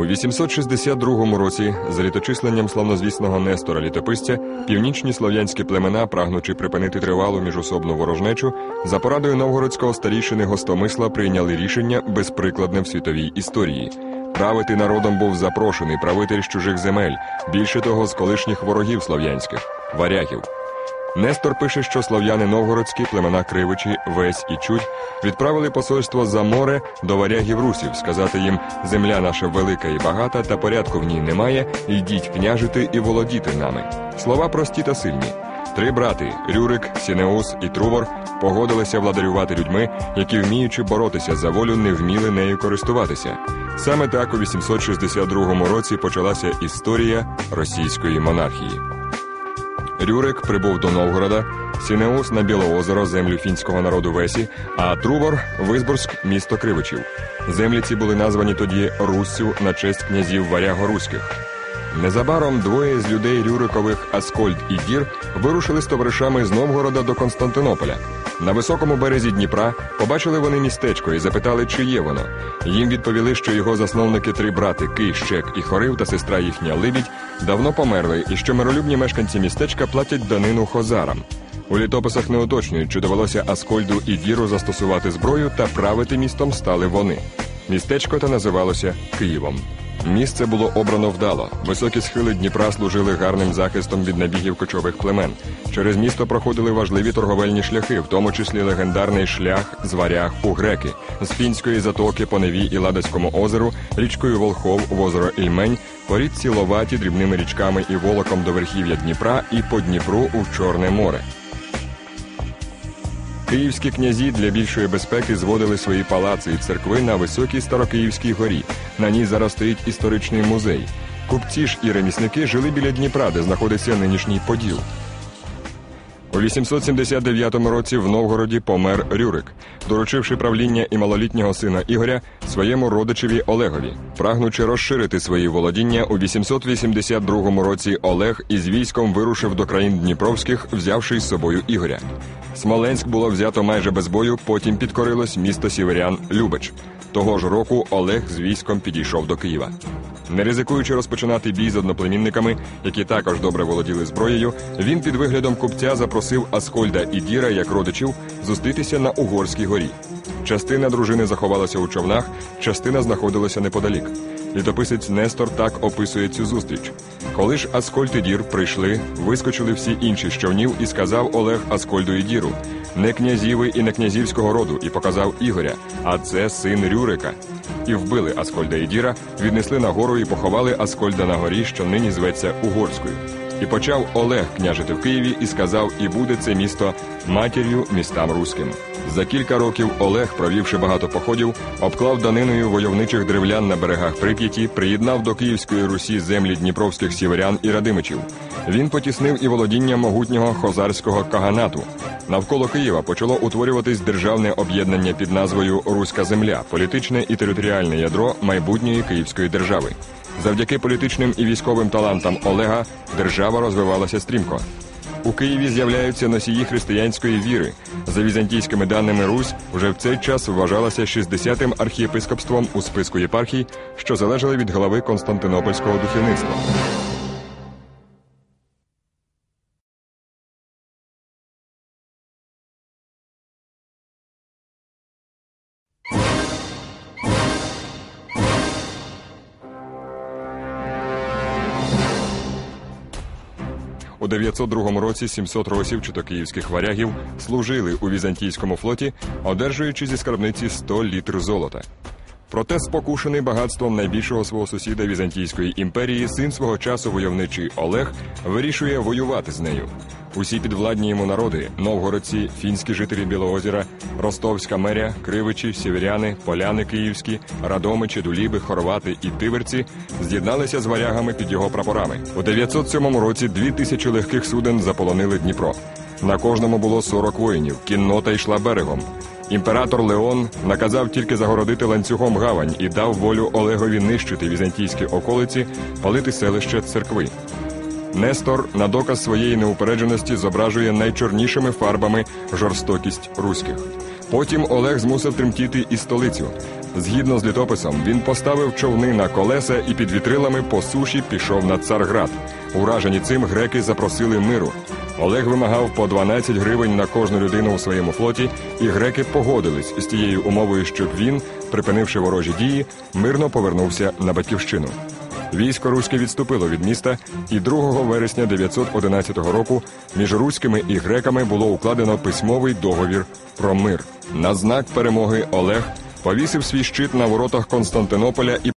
У 862 році, за літочисленням славнозвісного Нестора Літописця, північні слов'янські племена, прагнучи припинити тривалу міжособну ворожнечу, за порадою новгородського старійшини Гостомисла прийняли рішення, безприкладне в світовій історії. Правити народом був запрошений правитель з чужих земель, більше того, з колишніх ворогів слов'янських – варягів. Нестор пише, що слов'яни новгородські, племена Кривичі, Весь і Чудь відправили посольство за море до варягів-русів, сказати їм: «Земля наша велика і багата, та порядку в ній немає, йдіть княжити і володіти нами». Слова прості та сильні. 3 брати – Рюрик, Сінеус і Трувор – погодилися владарювати людьми, які, вміючи боротися за волю, не вміли нею користуватися. Саме так у 862 році почалася історія російської монархії. Рюрик прибув до Новгорода, Сінеус – на Білоозеро, землю фінського народу Весі, а Трувор – Визборськ, місто Кривичів. Землі ці були названі тоді Руссю на честь князів варяго-руських. Незабаром 2 з людей Рюрикових, Аскольд і Дір, вирушили з товаришами з Новгорода до Константинополя. На високому березі Дніпра побачили вони містечко і запитали, чи є воно. Їм відповіли, що його засновники 3 брати – Кий, Щек і Хорив та сестра їхня Либідь – давно померли, і що миролюбні мешканці містечка платять данину хозарам. У літописах не уточнюють, чи довелося Аскольду і Діру застосувати зброю, та правити містом стали вони. Містечко те називалося Києвом. Місце було обрано вдало. Високі схили Дніпра служили гарним захистом від набігів кочових племен. Через місто проходили важливі торговельні шляхи, в тому числі легендарний шлях з Варяг у Греки, з Фінської затоки по Неві і Ладозькому озеру, річкою Волхов в озеро Ільмень, по річці Ловаті дрібними річками і волоком до верхів'я Дніпра і по Дніпру у Чорне море. Київські князі для більшої безпеки зводили свої палаци і церкви на високій Старокиївській горі. На ній зараз стоїть історичний музей. Купці ж і ремісники жили біля Дніпра, де знаходиться нинішній Поділ. У 879 році в Новгороді помер Рюрик, доручивши правління і малолітнього сина Ігоря своєму родичеві Олегові. Прагнучи розширити свої володіння, у 882 році Олег із військом вирушив до країн Дніпровських, взявши із собою Ігоря. Смоленськ було взято майже без бою, потім підкорилось місто сіверян Любеч. Того ж року Олег з військом підійшов до Києва. Не ризикуючи розпочинати бій з одноплемінниками, які також добре володіли зброєю, він під виглядом купця запросив Аскольда і Діра, як родичів, зустрітися на Угорській горі. Частина дружини заховалася у човнах, частина знаходилася неподалік. Літописець Нестор так описує цю зустріч. Коли ж Аскольд і Дір прийшли, вискочили всі інші з човнів, і сказав Олег Аскольду і Діру: «Не князіви і не князівського роду», і показав Ігоря, а це син Рюрика. І вбили Аскольда і Діра, віднесли на гору і поховали Аскольда на горі, що нині зветься Угорською. І почав Олег княжити в Києві і сказав: «І буде це місто матір'ю містам руським». За кілька років Олег, провівши багато походів, обклав даниною войовничих древлян на берегах Прип'яті, приєднав до Київської Русі землі дніпровських сіверян і радимичів. Він потіснив і володіння могутнього хозарського каганату. Навколо Києва почало утворюватись державне об'єднання під назвою «Руська земля», політичне і територіальне ядро майбутньої Київської держави. Завдяки політичним і військовим талантам Олега держава розвивалася стрімко. У Києві з'являються носії християнської віри. За візантійськими даними, Русь вже в цей час вважалася 60-тим архієпископством у списку єпархій, що залежали від глави Константинопольського духовництва. У 902 році 700 росів чотокиївських варягів служили у візантійському флоті, одержуючи зі скарбниці 100 літр золота. Проте спокушений багатством найбільшого свого сусіда Візантійської імперії, син свого часу войовничий Олег вирішує воювати з нею. Усі підвладні йому народи – новгородці, фінські жителі Білоозера, ростовська меря, кривичі, сіверяни, поляни київські, радомичі, дуліби, хорвати і тиверці – з'єдналися з варягами під його прапорами. У 907 році 2000 легких суден заполонили Дніпро. На кожному було 40 воїнів, кіннота йшла берегом. Імператор Леон наказав тільки загородити ланцюгом гавань і дав волю Олегові нищити візантійські околиці, палити селища, церкви. Нестор на доказ своєї неупередженості зображує найчорнішими фарбами жорстокість руських. Потім Олег змусив тремтіти і столицю. Згідно з літописом, він поставив човни на колеса і під вітрилами по суші пішов на Царград. Уражені цим, греки запросили миру. Олег вимагав по 12 гривень на кожну людину у своєму флоті, і греки погодились з тією умовою, щоб він, припинивши ворожі дії, мирно повернувся на батьківщину. Військо руське відступило від міста, і 2 вересня 911 року між руськими і греками було укладено письмовий договір про мир. На знак перемоги Олег повісив свій щит на воротах Константинополя і